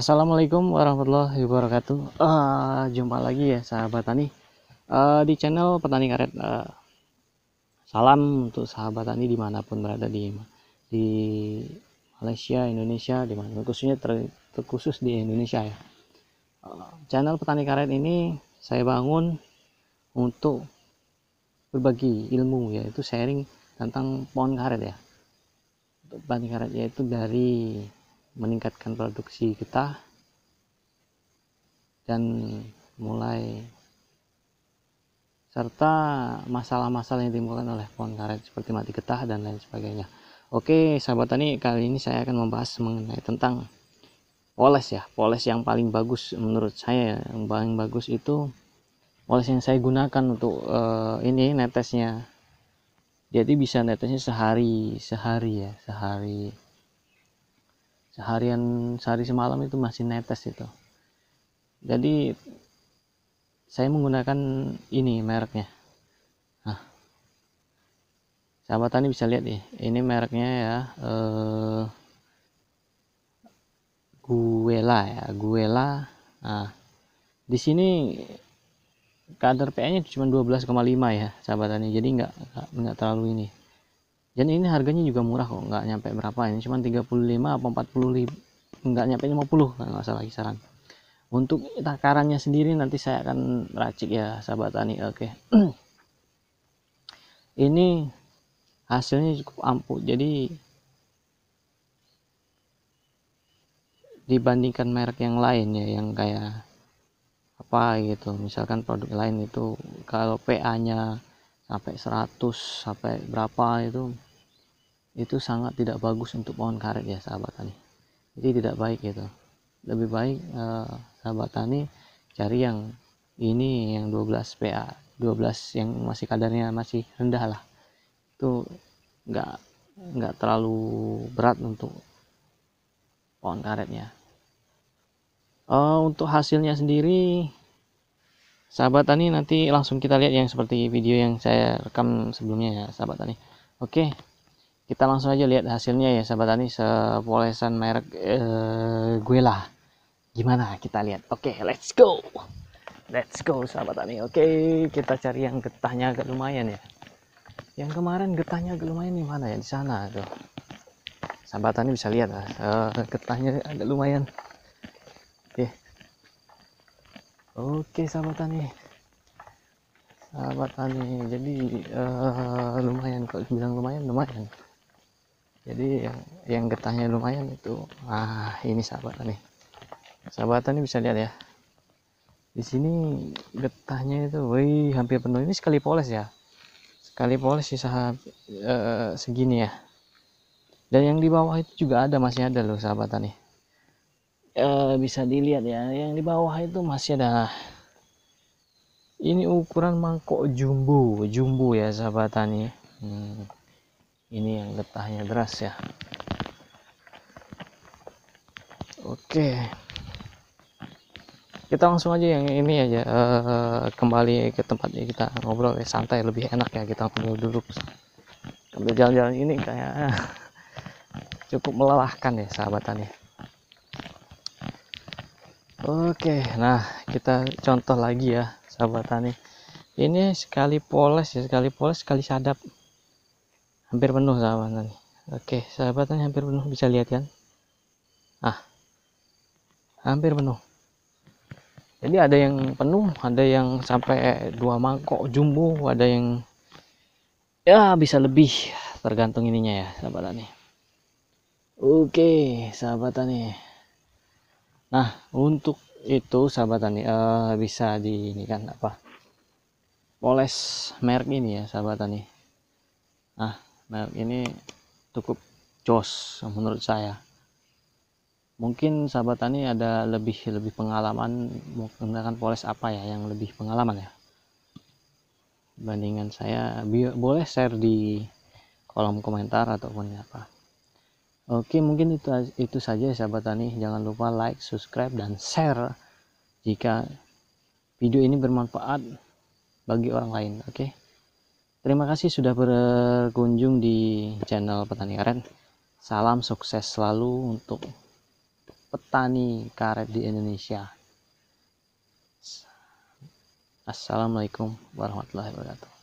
Assalamualaikum warahmatullahi wabarakatuh. Jumpa lagi ya sahabat tani di channel Petani Karet. Salam untuk sahabat tani dimanapun berada di Malaysia, Indonesia, dimana khususnya terkhusus di Indonesia ya. Channel Petani Karet ini saya bangun untuk berbagi ilmu, yaitu sharing tentang pohon karet ya. Untuk petani karet yaitu dari meningkatkan produksi kita dan mulai serta masalah-masalah yang ditimbulkan oleh pohon karet seperti mati getah dan lain sebagainya. Oke sahabat tani, kali ini saya akan membahas mengenai tentang poles ya. Poles yang paling bagus menurut saya, yang paling bagus itu poles yang saya gunakan untuk ini netesnya. Jadi bisa netesnya sehari semalam itu masih netes itu. Jadi saya menggunakan ini mereknya. Nah, sahabat tani bisa lihat nih, ini mereknya ya, Guela. Nah, di sini kadar pH-nya cuma 12,5 ya sahabat tani, jadi nggak terlalu ini. Dan ini harganya juga murah kok, nggak nyampe berapa, ini cuma 35 atau 40, nggak nyampe 50 kalau nggak salah kisaran. Untuk takarannya sendiri nanti saya akan racik ya sahabat tani. Oke. Ini hasilnya cukup ampuh, jadi dibandingkan merek yang lain ya, yang kayak apa gitu, misalkan produk lain itu kalau PA-nya sampai 100 sampai berapa itu sangat tidak bagus untuk pohon karet ya sahabat tani. Jadi tidak baik gitu. Lebih baik sahabat tani cari yang ini, yang 12 PA, 12 yang masih kadarnya masih rendah lah. Itu nggak terlalu berat untuk pohon karetnya. Untuk hasilnya sendiri sahabat tani nanti langsung kita lihat yang seperti video yang saya rekam sebelumnya ya sahabat tani. Oke, kita langsung aja lihat hasilnya ya sahabat tani, sepolesan merek Guela. Gimana kita lihat. Oke, let's go sahabat tani. Oke, kita cari yang getahnya agak lumayan ya. Yang kemarin getahnya agak lumayan di mana ya, di sana tuh sahabat tani bisa lihat lah, getahnya agak lumayan. Oke sahabat tani, jadi lumayan, kalau bilang lumayan. Jadi yang getahnya lumayan itu, ini sahabat tani bisa lihat ya. Di sini getahnya itu, hampir penuh. Ini sekali poles ya, sisa segini ya. Dan yang di bawah itu juga masih ada loh sahabat tani. Bisa dilihat ya, yang di bawah itu masih ada. Ini ukuran mangkok jumbo ya sahabat tani. Ini yang getahnya deras ya. Oke, kita langsung aja yang ini aja, kembali ke tempatnya, kita ngobrol santai, lebih enak ya, kita ngobrol duduk sambil jalan-jalan. Ini kayak cukup melelahkan ya sahabat tani. Oke, nah kita contoh lagi ya sahabat tani. Ini sekali poles sekali sadap hampir penuh sahabat tani. Oke sahabat tani, hampir penuh, bisa lihat kan, hampir penuh. Jadi ada yang penuh, ada yang sampai 2 mangkok jumbo, ada yang ya bisa lebih, tergantung ininya ya sahabat tani. Oke sahabat tani, nah untuk itu sahabat tani, bisa di ini kan apa, poles merek ini ya sahabat tani. Nah merek ini cukup jos menurut saya. Mungkin sahabat tani ada lebih pengalaman menggunakan poles apa ya, yang lebih pengalaman ya bandingan saya, boleh share di kolom komentar ataupun apa. Oke, mungkin itu saja sahabat tani. Jangan lupa like, subscribe, dan share jika video ini bermanfaat bagi orang lain. Oke, terima kasih sudah berkunjung di channel Petani Karet. Salam sukses selalu untuk petani karet di Indonesia. Assalamualaikum warahmatullahi wabarakatuh.